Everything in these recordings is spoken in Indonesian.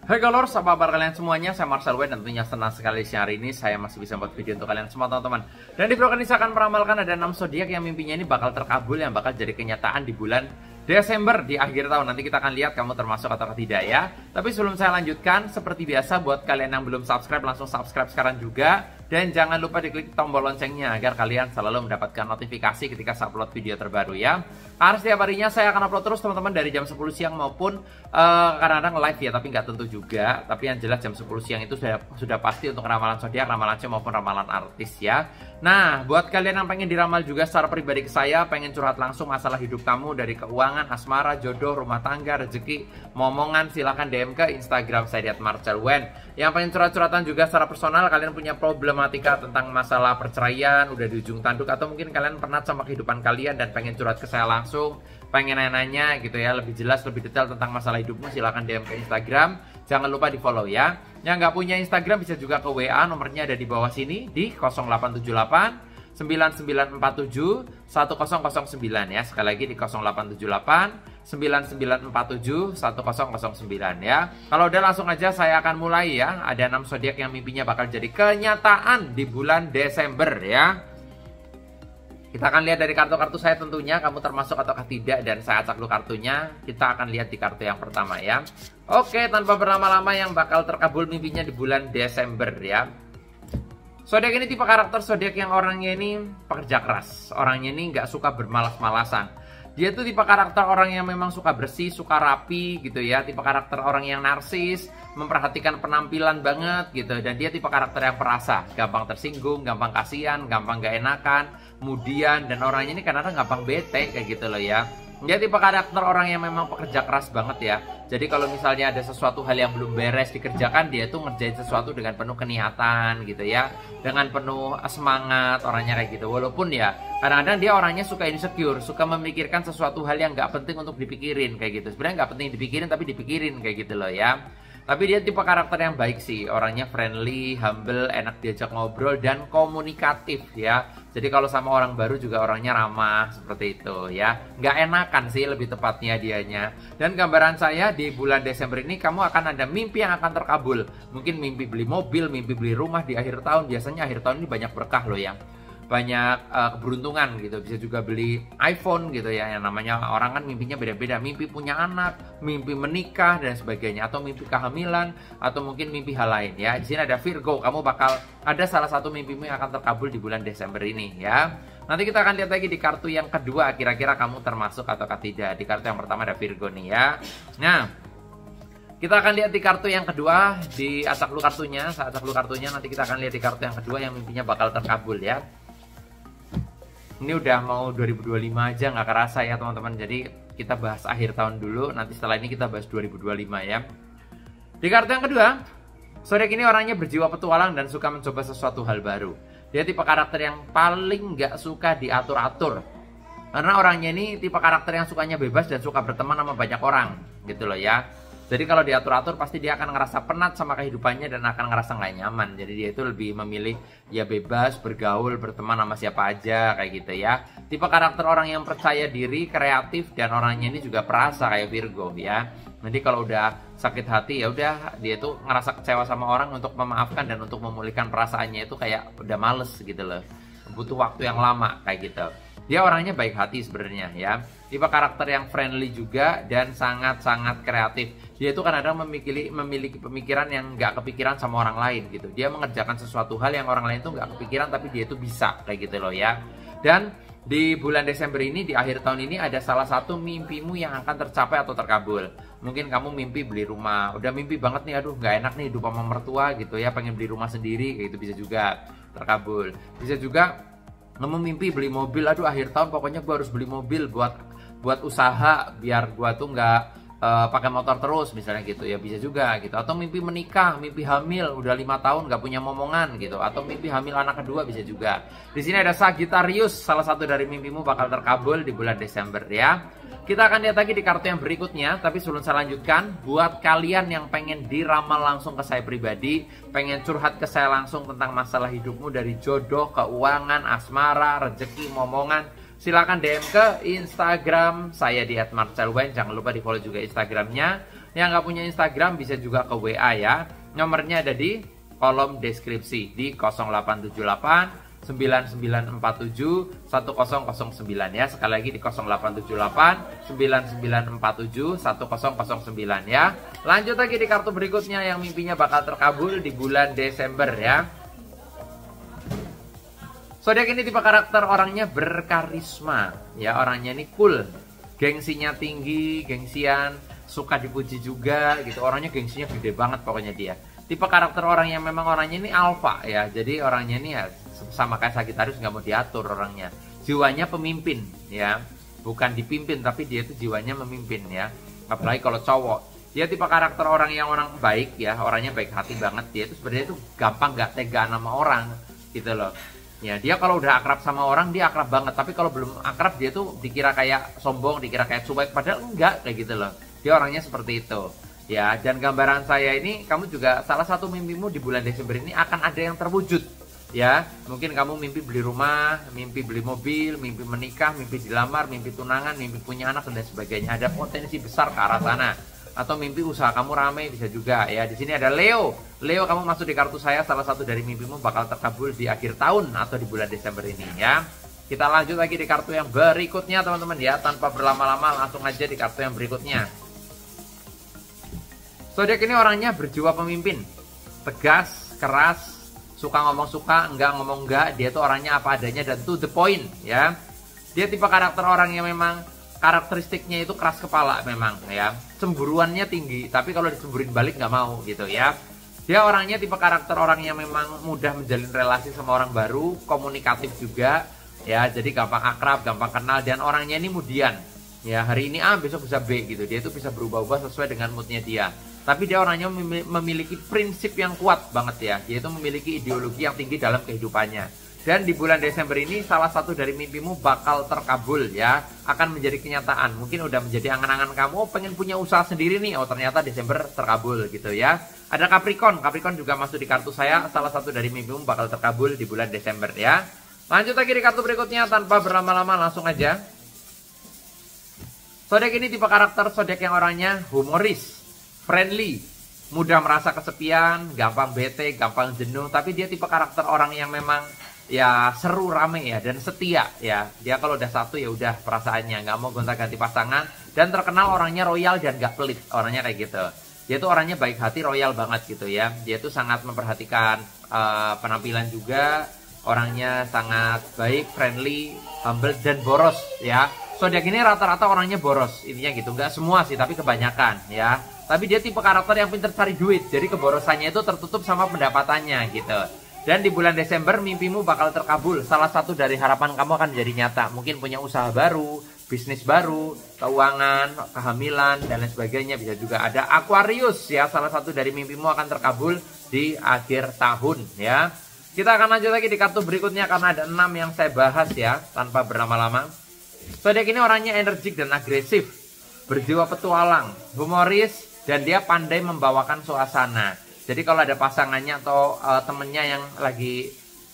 Hai galors, apa kabar kalian semuanya? Saya Marcel Wen dan tentunya senang sekali siang hari ini saya masih bisa buat video untuk kalian semua teman-teman. Dan di video kali ini saya akan meramalkan ada 6 zodiak yang mimpinya ini bakal terkabul, yang bakal jadi kenyataan di bulan Desember di akhir tahun. Nanti kita akan lihat kamu termasuk atau tidak ya. Tapi sebelum saya lanjutkan, seperti biasa buat kalian yang belum subscribe langsung subscribe sekarang juga. Dan jangan lupa diklik tombol loncengnya agar kalian selalu mendapatkan notifikasi ketika saya upload video terbaru ya. Karena setiap harinya saya akan upload terus teman-teman dari jam 10 siang maupun kadang-kadang live ya, tapi nggak tentu juga. Tapi yang jelas jam 10 siang itu sudah pasti untuk ramalan zodiak, ramalan C maupun ramalan artis ya. Nah, buat kalian yang pengen diramal juga secara pribadi ke saya, pengen curhat langsung masalah hidup kamu dari keuangan, asmara, jodoh, rumah tangga, rezeki, momongan, silahkan DM ke Instagram saya @marcelwen. Yang pengen curhat-curhatan juga secara personal, kalian punya problematika tentang masalah perceraian, udah di ujung tanduk, atau mungkin kalian pernah sama kehidupan kalian dan pengen curhat ke saya langsung, pengen nanya-nanya gitu ya, lebih jelas, lebih detail tentang masalah hidupmu, silahkan DM ke Instagram. Jangan lupa di follow ya. Yang nggak punya Instagram bisa juga ke WA, nomornya ada di bawah sini di 0878 9947 1009 ya. Sekali lagi di 0878 9947 1009 ya. Kalau udah langsung aja saya akan mulai ya. Ada 6 zodiak yang mimpinya bakal jadi kenyataan di bulan Desember ya. Kita akan lihat dari kartu-kartu saya tentunya kamu termasuk ataukah tidak, dan saya acak dulu kartunya. Kita akan lihat di kartu yang pertama ya. Oke, tanpa berlama-lama yang bakal terkabul mimpinya di bulan Desember ya. Zodiak ini tipe karakter zodiak yang orangnya ini pekerja keras. Orangnya ini nggak suka bermalas-malasan. Dia tuh tipe karakter orang yang memang suka bersih, suka rapi gitu ya. Tipe karakter orang yang narsis, memperhatikan penampilan banget gitu. Dan dia tipe karakter yang perasa, gampang tersinggung, gampang kasihan, gampang gak enakan, kemudian dan orangnya ini kadang-kadang gampang bete kayak gitu loh ya. Dia tipe karakter orang yang memang pekerja keras banget ya. Jadi kalau misalnya ada sesuatu hal yang belum beres dikerjakan, dia tuh ngerjain sesuatu dengan penuh keniatan gitu ya, dengan penuh semangat orangnya kayak gitu. Walaupun ya kadang-kadang dia orangnya suka insecure, suka memikirkan sesuatu hal yang nggak penting untuk dipikirin kayak gitu. Sebenarnya nggak penting dipikirin tapi dipikirin kayak gitu loh ya. Tapi dia tipe karakter yang baik sih, orangnya friendly, humble, enak diajak ngobrol, dan komunikatif ya. Jadi kalau sama orang baru juga orangnya ramah, seperti itu ya. Nggak enakan sih lebih tepatnya dianya. Dan gambaran saya di bulan Desember ini kamu akan ada mimpi yang akan terkabul. Mungkin mimpi beli mobil, mimpi beli rumah di akhir tahun. Biasanya akhir tahun ini banyak berkah loh ya. Banyak keberuntungan gitu, bisa juga beli iPhone gitu ya. Yang namanya orang kan mimpinya beda-beda, mimpi punya anak, mimpi menikah dan sebagainya, atau mimpi kehamilan, atau mungkin mimpi hal lain ya. Di sini ada Virgo, kamu bakal ada salah satu mimpimu yang akan terkabul di bulan Desember ini ya. Nanti kita akan lihat lagi di kartu yang kedua, kira-kira kamu termasuk atau tidak. Di kartu yang pertama ada Virgo nih ya. Nah, kita akan lihat di kartu yang kedua, di acak dulu kartunya, saya acak dulu kartunya. Nanti kita akan lihat di kartu yang kedua yang mimpinya bakal terkabul ya. Ini udah mau 2025 aja nggak kerasa ya teman-teman. Jadi kita bahas akhir tahun dulu, nanti setelah ini kita bahas 2025 ya. Di kartu yang kedua, zodiak ini orangnya berjiwa petualang dan suka mencoba sesuatu hal baru. Dia tipe karakter yang paling nggak suka diatur-atur. Karena orangnya ini tipe karakter yang sukanya bebas dan suka berteman sama banyak orang gitu loh ya. Jadi kalau diatur-atur pasti dia akan ngerasa penat sama kehidupannya dan akan ngerasa nggak nyaman. Jadi dia itu lebih memilih ya bebas, bergaul, berteman sama siapa aja kayak gitu ya. Tipe karakter orang yang percaya diri, kreatif, dan orangnya ini juga perasa kayak Virgo ya. Nanti kalau udah sakit hati ya udah dia itu ngerasa kecewa sama orang, untuk memaafkan dan untuk memulihkan perasaannya itu kayak udah males gitu loh. Butuh waktu yang lama kayak gitu. Dia orangnya baik hati sebenarnya ya. Tipe karakter yang friendly juga dan sangat-sangat kreatif. Dia itu kadang-kadang memiliki pemikiran yang nggak kepikiran sama orang lain gitu. Dia mengerjakan sesuatu hal yang orang lain tuh nggak kepikiran tapi dia itu bisa kayak gitu loh ya. Dan di bulan Desember ini, di akhir tahun ini ada salah satu mimpimu yang akan tercapai atau terkabul. Mungkin kamu mimpi beli rumah, udah mimpi banget nih, aduh nggak enak nih hidup sama mertua gitu ya, pengen beli rumah sendiri kayak gitu, bisa juga terkabul. Bisa juga kamu mimpi beli mobil, aduh akhir tahun pokoknya gue harus beli mobil buat usaha biar gue tuh nggak pakai motor terus misalnya gitu ya, bisa juga gitu. Atau mimpi menikah, mimpi hamil udah 5 tahun nggak punya momongan gitu, atau mimpi hamil anak kedua bisa juga. Di sini ada Sagittarius, salah satu dari mimpimu bakal terkabul di bulan Desember ya. Kita akan lihat lagi di kartu yang berikutnya, tapi sebelum saya lanjutkan, buat kalian yang pengen diramal langsung ke saya pribadi, pengen curhat ke saya langsung tentang masalah hidupmu dari jodoh, keuangan, asmara, rezeki, momongan, silakan DM ke Instagram saya di @marcelwen. Jangan lupa di follow juga Instagramnya. Yang nggak punya Instagram bisa juga ke WA ya. Nomornya ada di kolom deskripsi di 0878 9947 1009 ya. Sekali lagi di 0878 9947 1009 ya. Lanjut lagi di kartu berikutnya yang mimpinya bakal terkabul di bulan Desember ya. Zodiak ini tipe karakter orangnya berkarisma ya, orangnya ini cool, gengsinya tinggi, gengsian, suka dipuji juga gitu. Orangnya gengsinya gede banget pokoknya dia. Tipe karakter orang yang memang orangnya ini alpha ya. Jadi orangnya ini ya sama kayak Sagittarius, nggak mau diatur orangnya. Jiwanya pemimpin ya. Bukan dipimpin tapi dia itu jiwanya memimpin ya. Apalagi kalau cowok. Dia tipe karakter orang yang orang baik ya. Orangnya baik hati banget. Dia itu sebenarnya itu gampang nggak tega sama orang gitu loh. Ya, dia kalau udah akrab sama orang dia akrab banget. Tapi kalau belum akrab dia tuh dikira kayak sombong, dikira kayak cuek. Padahal enggak kayak gitu loh. Dia orangnya seperti itu. Ya, dan gambaran saya ini, kamu juga salah satu mimpimu di bulan Desember ini akan ada yang terwujud. Ya, mungkin kamu mimpi beli rumah, mimpi beli mobil, mimpi menikah, mimpi dilamar, mimpi tunangan, mimpi punya anak dan sebagainya. Ada potensi besar ke arah sana. Atau mimpi usaha kamu ramai bisa juga ya. Di sini ada Leo. Leo, kamu masuk di kartu saya, salah satu dari mimpimu bakal terkabul di akhir tahun atau di bulan Desember ini ya. Kita lanjut lagi di kartu yang berikutnya teman-teman ya. Tanpa berlama-lama langsung aja di kartu yang berikutnya. Zodiak ini orangnya berjiwa pemimpin, tegas, keras, suka ngomong suka, enggak ngomong enggak. Dia tuh orangnya apa adanya dan to the point ya. Dia tipe karakter orang yang memang karakteristiknya itu keras kepala memang ya. Cemburuannya tinggi, tapi kalau dicemburin balik nggak mau gitu ya. Dia orangnya tipe karakter orang yang memang mudah menjalin relasi sama orang baru, komunikatif juga ya. Jadi gampang akrab, gampang kenal, dan orangnya ini mudian ya. Hari ini A, besok bisa B gitu. Dia itu bisa berubah-ubah sesuai dengan moodnya dia. Tapi dia orangnya memiliki prinsip yang kuat banget ya. Dia itu memiliki ideologi yang tinggi dalam kehidupannya. Dan di bulan Desember ini salah satu dari mimpimu bakal terkabul ya. Akan menjadi kenyataan. Mungkin udah menjadi angan-angan kamu, oh, pengen punya usaha sendiri nih. Oh ternyata Desember terkabul gitu ya. Ada Capricorn. Capricorn juga masuk di kartu saya. Salah satu dari mimpimu bakal terkabul di bulan Desember ya. Lanjut lagi di kartu berikutnya tanpa berlama-lama langsung aja. Zodiak ini tipe karakter zodiak yang orangnya humoris, friendly, mudah merasa kesepian, gampang bete, gampang jenuh. Tapi dia tipe karakter orang yang memang ya seru, rame ya, dan setia ya. Dia kalau udah satu ya udah perasaannya, nggak mau gonta-ganti pasangan. Dan terkenal orangnya royal dan gak pelit, orangnya kayak gitu. Dia tuh orangnya baik hati, royal banget gitu ya. Dia tuh sangat memperhatikan penampilan juga. Orangnya sangat baik, friendly, humble, dan boros ya. Zodiak ini rata-rata orangnya boros, intinya gitu. Nggak semua sih, tapi kebanyakan ya. Tapi dia tipe karakter yang pintar cari duit. Jadi keborosannya itu tertutup sama pendapatannya gitu. Dan di bulan Desember mimpimu bakal terkabul. Salah satu dari harapan kamu akan jadi nyata. Mungkin punya usaha baru, bisnis baru, keuangan, kehamilan, dan lain sebagainya. Bisa juga ada Aquarius ya. Salah satu dari mimpimu akan terkabul di akhir tahun ya. Kita akan lanjut lagi di kartu berikutnya karena ada 6 yang saya bahas ya. Tanpa berlama-lama. Zodiak ini orangnya energik dan agresif, berjiwa petualang, humoris, dan dia pandai membawakan suasana. Jadi kalau ada pasangannya atau temennya yang lagi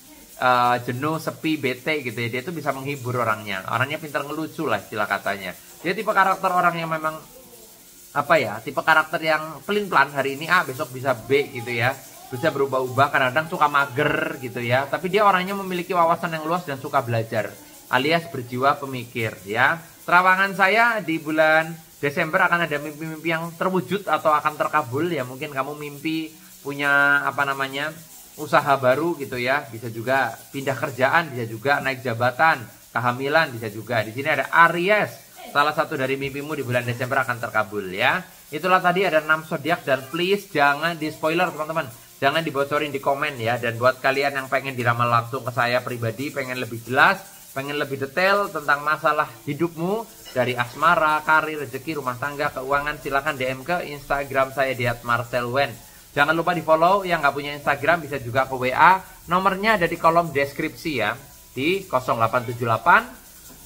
jenuh, sepi, bete gitu ya, dia tuh bisa menghibur orangnya. Orangnya pintar ngelucu lah istilah katanya. Dia tipe karakter orang yang memang apa ya, tipe karakter yang pelin-pelan. Hari ini A, besok bisa B gitu ya. Bisa berubah-ubah, kadang-kadang suka mager gitu ya. Tapi dia orangnya memiliki wawasan yang luas dan suka belajar, alias berjiwa pemikir ya. Terawangan saya di bulan Desember akan ada mimpi-mimpi yang terwujud atau akan terkabul ya. Mungkin kamu mimpi punya apa namanya usaha baru gitu ya. Bisa juga pindah kerjaan, bisa juga naik jabatan, kehamilan bisa juga. Di sini ada Aries. Salah satu dari mimpimu di bulan Desember akan terkabul ya. Itulah tadi ada 6 zodiak dan please jangan di spoiler teman-teman. Jangan dibocorin di komen ya. Dan buat kalian yang pengen diramal langsung ke saya pribadi, pengen lebih jelas, pengen lebih detail tentang masalah hidupmu dari asmara, karir, rezeki, rumah tangga, keuangan, silahkan DM ke Instagram saya di @marcelwen. Jangan lupa di follow. Yang nggak punya Instagram bisa juga ke WA. Nomornya ada di kolom deskripsi ya, di 0878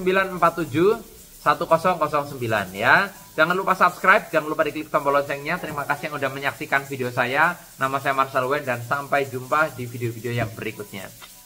9947 1009 ya. Jangan lupa subscribe, jangan lupa diklik tombol loncengnya. Terima kasih yang udah menyaksikan video saya. Nama saya Marcelwen dan sampai jumpa di video-video yang berikutnya.